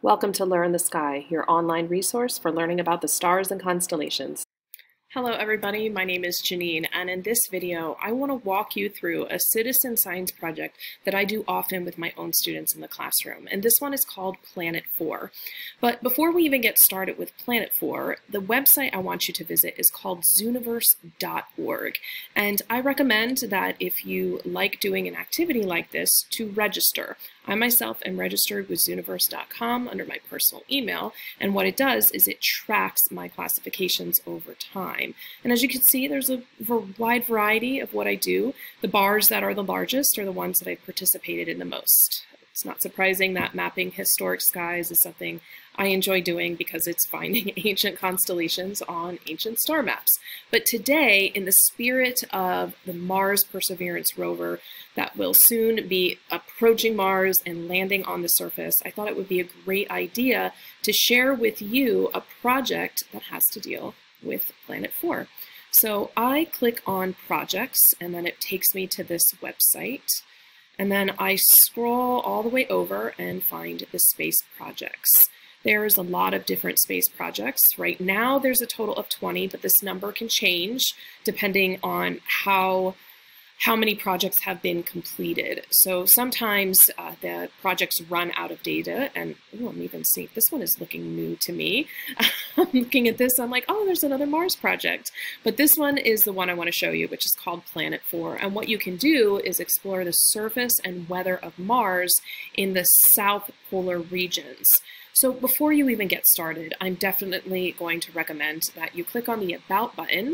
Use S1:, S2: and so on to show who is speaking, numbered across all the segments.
S1: Welcome to Learn the Sky, your online resource for learning about the stars and constellations. Hello everybody, my name is Janine, and in this video I want to walk you through a citizen science project that I do often with my own students in the classroom, and this one is called Planet 4. But before we even get started with Planet 4, the website I want you to visit is called Zooniverse.org, and I recommend that if you like doing an activity like this, to register. I myself am registered with Zooniverse.com under my personal email, and what it does is it tracks my classifications over time. And as you can see, there's a wide variety of what I do. The bars that are the largest are the ones that I've participated in the most. It's not surprising that mapping historic skies is something I enjoy doing because it's finding ancient constellations on ancient star maps. But today, in the spirit of the Mars Perseverance Rover that will soon be approaching Mars and landing on the surface, I thought it would be a great idea to share with you a project that has to deal with Planet 4. So I click on projects and then it takes me to this website. And then I scroll all the way over and find the space projects. There's a lot of different space projects. Right now there's a total of 20, but this number can change depending on how many projects have been completed. So sometimes the projects run out of data, and I'm even seeing, this one is looking new to me. I'm looking at this, I'm like, oh, there's another Mars project. But this one is the one I want to show you, which is called Planet 4. And what you can do is explore the surface and weather of Mars in the south polar regions. So before you even get started, I'm definitely going to recommend that you click on the About button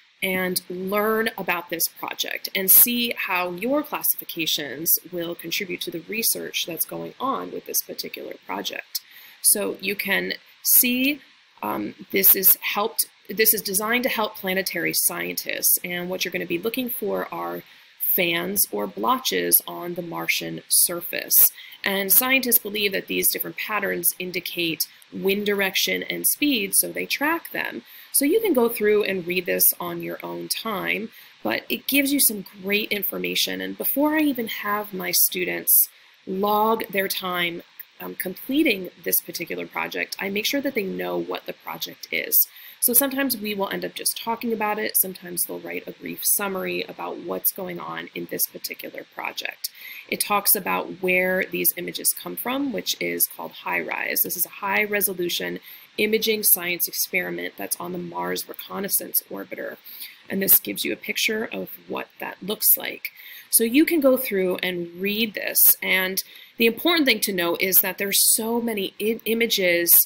S1: and learn about this project and see how your classifications will contribute to the research that's going on with this particular project. So you can see this is designed to help planetary scientists, and what you're going to be looking for are fans or blotches on the Martian surface. And scientists believe that these different patterns indicate wind direction and speed, so they track them. So you can go through and read this on your own time, but it gives you some great information. And before I even have my students log their time completing this particular project, I make sure that they know what the project is. So sometimes we will end up just talking about it. Sometimes they'll write a brief summary about what's going on in this particular project. It talks about where these images come from, which is called HiRISE. This is a high resolution imaging science experiment that's on the Mars Reconnaissance Orbiter. And this gives you a picture of what that looks like. So you can go through and read this. And the important thing to know is that there's so many images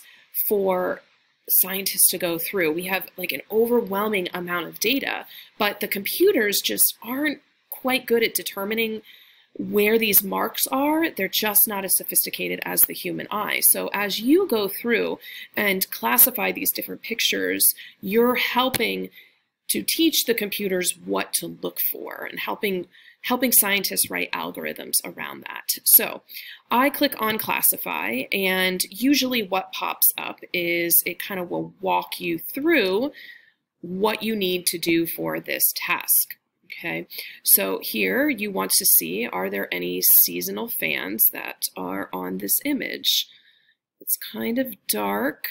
S1: for scientists to go through. We have like an overwhelming amount of data, but the computers just aren't quite good at determining where these marks are. They're just not as sophisticated as the human eye. So as you go through and classify these different pictures, you're helping to teach the computers what to look for and helping scientists write algorithms around that. So I click on classify, and usually what pops up is it kind of will walk you through what you need to do for this task. Okay, so here you want to see, are there any seasonal fans that are on this image? It's kind of dark,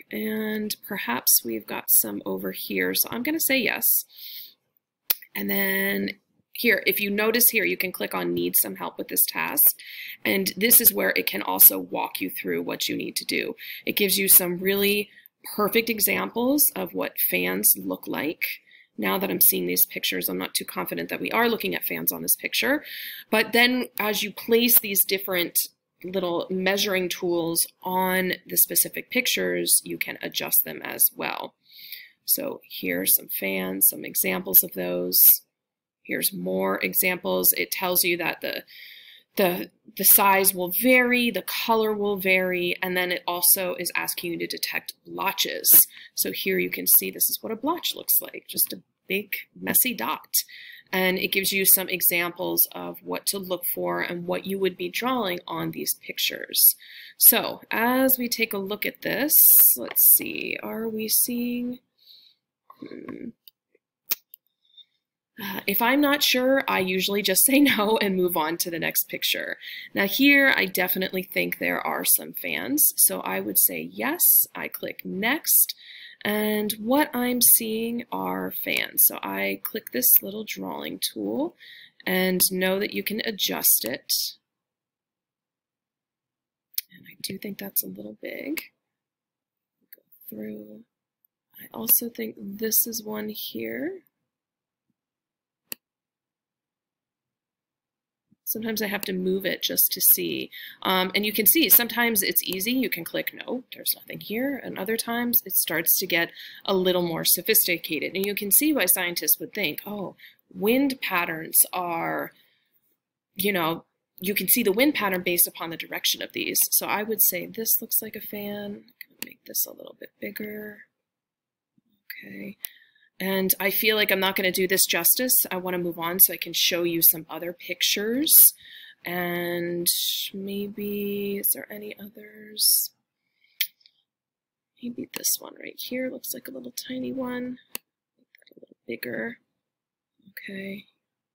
S1: and perhaps we've got some over here. So I'm going to say yes. And then here, if you notice here, you can click on need some help with this task. And this is where it can also walk you through what you need to do. It gives you some really perfect examples of what fans look like. Now that I'm seeing these pictures, I'm not too confident that we are looking at fans on this picture. But then as you place these different little measuring tools on the specific pictures, you can adjust them as well. So here's some fans, some examples of those. Here's more examples. It tells you that the size will vary, the color will vary, and then it also is asking you to detect blotches. So here you can see this is what a blotch looks like, just a big messy dot. And it gives you some examples of what to look for and what you would be drawing on these pictures. So as we take a look at this, let's see, are we seeing, If I'm not sure, I usually just say no and move on to the next picture. Now here, I definitely think there are some fans, so I would say yes. I click next, and what I'm seeing are fans. So I click this little drawing tool and know that you can adjust it. And I do think that's a little big. Go through. I also think this is one here. Sometimes I have to move it just to see. And you can see sometimes it's easy. You can click no, there's nothing here. And other times it starts to get a little more sophisticated. And you can see why scientists would think, oh, wind patterns are, you know, you can see the wind pattern based upon the direction of these. So I would say this looks like a fan. I'm going to make this a little bit bigger. Okay. And I feel like I'm not going to do this justice. I want to move on so I can show you some other pictures. And maybe, is there any others? Maybe this one right here looks like a little tiny one. Make that a little bigger. Okay.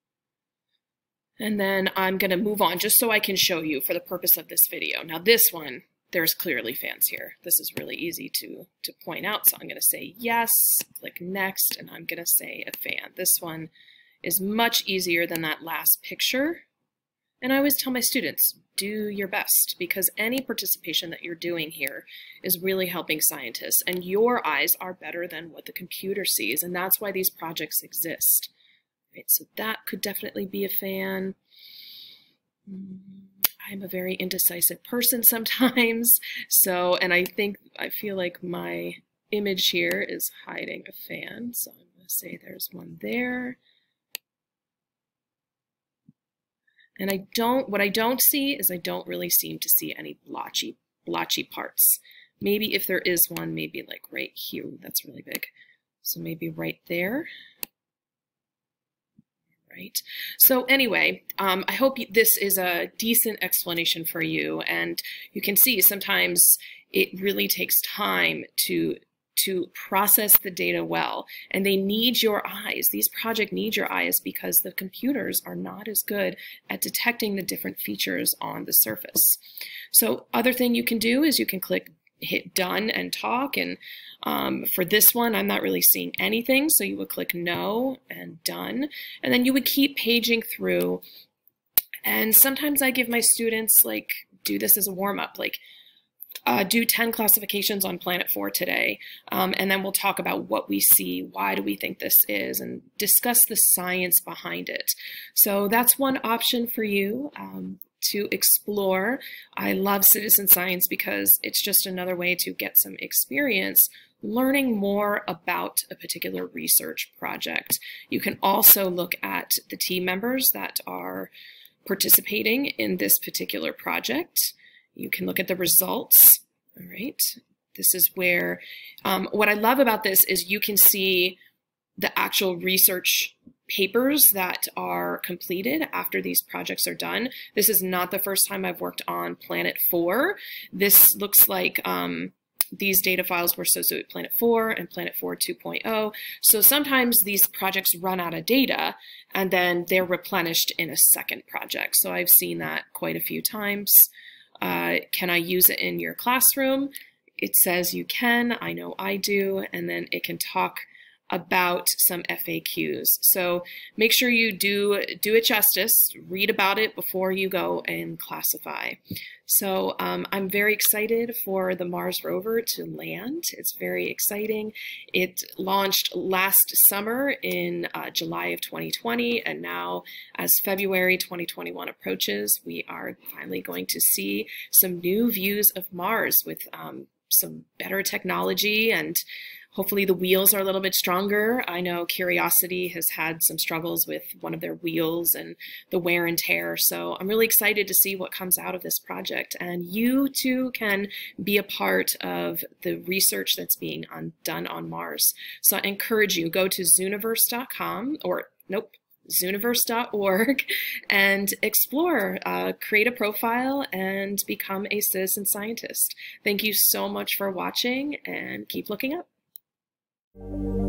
S1: And then I'm going to move on just so I can show you for the purpose of this video. Now this one, there's clearly fans here. This is really easy to point out. So I'm going to say yes, click next, and I'm going to say a fan. This one is much easier than that last picture. And I always tell my students, do your best, because any participation that you're doing here is really helping scientists, and your eyes are better than what the computer sees, and that's why these projects exist. Right, so that could definitely be a fan. I'm a very indecisive person sometimes, so, and I feel like my image here is hiding a fan, so I'm going to say there's one there. And what I don't see is I don't really seem to see any blotchy parts. Maybe if there is one, maybe like right here, that's really big. So maybe right there. Right. So anyway, I hope this is a decent explanation for you, and you can see sometimes it really takes time to process the data well, and they need your eyes. These projects need your eyes because the computers are not as good at detecting the different features on the surface. So other thing you can do is you can hit done and talk, and for this one I'm not really seeing anything, so you would click no and done, and then you would keep paging through. And sometimes I give my students, like, do this as a warm-up, like do 10 classifications on Planet 4 today, and then we'll talk about what we see, why do we think this is, and discuss the science behind it. So that's one option for you to explore. I love citizen science because it's just another way to get some experience learning more about a particular research project. You can also look at the team members that are participating in this particular project. You can look at the results. All right. This is where, what I love about this is you can see the actual research papers that are completed after these projects are done. This is not the first time I've worked on Planet 4. This looks like these data files were associated with Planet 4 and Planet 4 2.0. So sometimes these projects run out of data and then they're replenished in a second project. So I've seen that quite a few times. Can I use it in your classroom? It says you can. I know I do. And then it can talk about some FAQs. So make sure you do it justice, read about it before you go and classify. So I'm very excited for the Mars rover to land. It's very exciting. It launched last summer in July of 2020, and now as February 2021 approaches, we are finally going to see some new views of Mars with some better technology, and hopefully the wheels are a little bit stronger. I know Curiosity has had some struggles with one of their wheels and the wear and tear. So I'm really excited to see what comes out of this project. And you too can be a part of the research that's being done on Mars. So I encourage you, go to zooniverse.com Zooniverse.org and explore, create a profile, and become a citizen scientist. Thank you so much for watching, and keep looking up.